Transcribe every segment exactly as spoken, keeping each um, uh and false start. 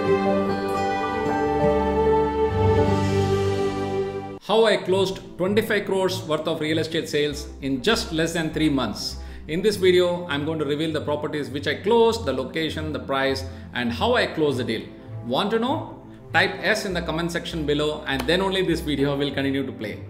How I closed twenty-five crores worth of real estate sales in just less than three months. In this video, I'm going to reveal the properties which I closed, the location, the price, and how I closed the deal. Want to know? Type S in the comment section below, and then only this video will continue to play.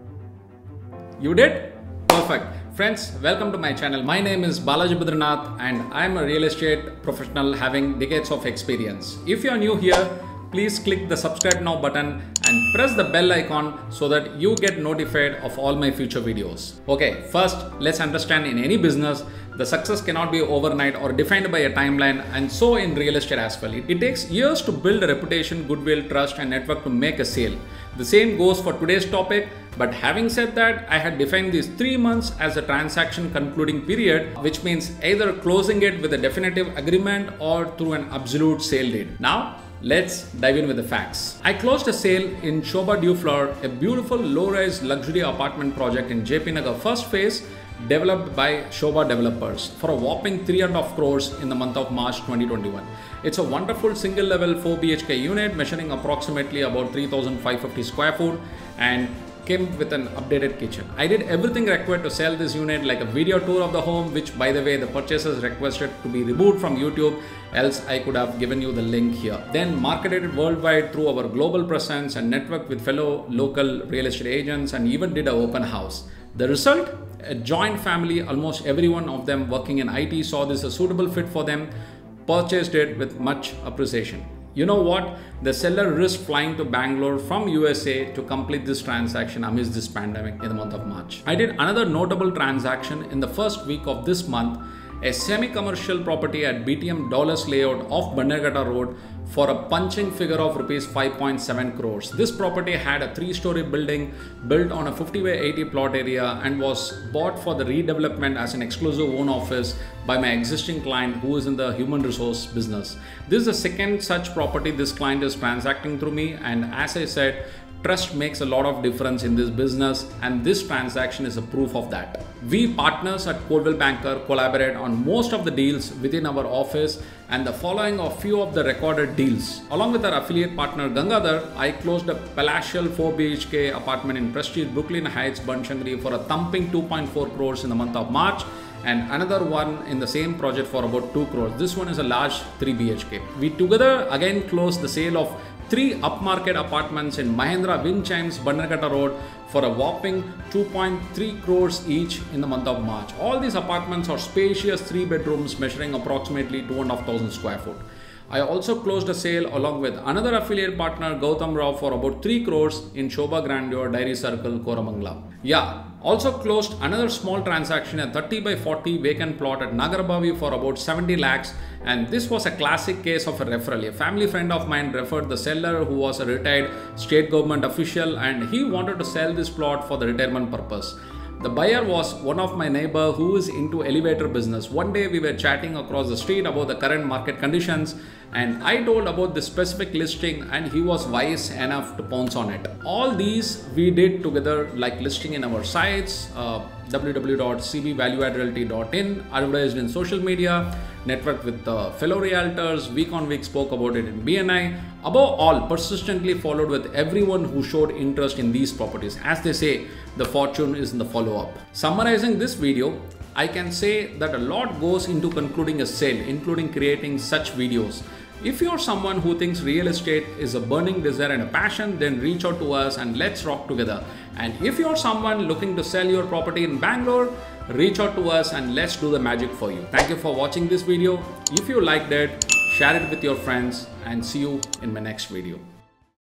You did? Perfect. Friends, welcome to my channel. My name is Balaji Badranath and I'm a real estate professional having decades of experience. If you are new here, please click the subscribe now button and press the bell icon so that you get notified of all my future videos. Okay, first let's understand, in any business, the success cannot be overnight or defined by a timeline, and so in real estate as well. It, it takes years to build a reputation, goodwill, trust and network to make a sale. The same goes for today's topic, but having said that, I had defined these three months as a transaction concluding period, which means either closing it with a definitive agreement or through an absolute sale deed. Now, let's dive in with the facts. I closed a sale in Shobha Dufloor, a beautiful low-rise luxury apartment project in J P Nagar first phase, developed by Shobha Developers for a whopping three and a half crores in the month of March twenty twenty-one. It's a wonderful single level four B H K unit measuring approximately about three thousand five hundred fifty square foot and came with an updated kitchen. I did everything required to sell this unit, like a video tour of the home, which by the way the purchasers requested to be removed from YouTube, else I could have given you the link here. Then marketed it worldwide through our global presence and networked with fellow local real estate agents, and even did an open house. The result? A joint family, almost every one of them working in I T, saw this a suitable fit for them, purchased it with much appreciation. You know what? The seller risked flying to Bangalore from U S A to complete this transaction amidst this pandemic in the month of March. I did another notable transaction in the first week of this month, a semi-commercial property at B T M Dulles layout off Bannerghatta Road for a punching figure of rupees five point seven crores. This property had a three-story building built on a fifty by eighty plot area and was bought for the redevelopment as an exclusive own office by my existing client who is in the human resource business. This is the second such property this client is transacting through me, and as I said, trust makes a lot of difference in this business, and this transaction is a proof of that. We partners at Coldwell Banker collaborate on most of the deals within our office, and the following are few of the recorded deals. Along with our affiliate partner Gangadhar, I closed a palatial four B H K apartment in Prestige Brooklyn Heights, Banshangri for a thumping two point four crores in the month of March, and another one in the same project for about two crores. This one is a large three B H K. We together again closed the sale of three upmarket apartments in Mahindra Wind Chimes, Bannerghatta Road for a whopping two point three crores each in the month of March. All these apartments are spacious three bedrooms measuring approximately two and a half thousand square foot. I also closed a sale along with another affiliate partner, Gautam Rao, for about three crores in Shobha Grandeur, Dairy Circle, Koramangala. Yeah, also closed another small transaction, a thirty by forty vacant plot at Nagarabhavi for about seventy lakhs. And this was a classic case of a referral. A family friend of mine referred the seller, who was a retired state government official, and he wanted to sell this plot for the retirement purpose. The buyer was one of my neighbor who is into elevator business. One day we were chatting across the street about the current market conditions, and I told about the specific listing, and he was wise enough to pounce on it. All these we did together, like listing in our sites, uh, w w w dot c b value add realty dot in, advertised in social media, networked with uh, fellow realtors, week on week spoke about it in B N I. Above all, persistently followed with everyone who showed interest in these properties. As they say, the fortune is in the follow-up. Summarizing this video, I can say that a lot goes into concluding a sale, including creating such videos. If you're someone who thinks real estate is a burning desire and a passion, then reach out to us and let's rock together. And if you're someone looking to sell your property in Bangalore, reach out to us and let's do the magic for you. Thank you for watching this video. If you liked it, share it with your friends, and see you in my next video.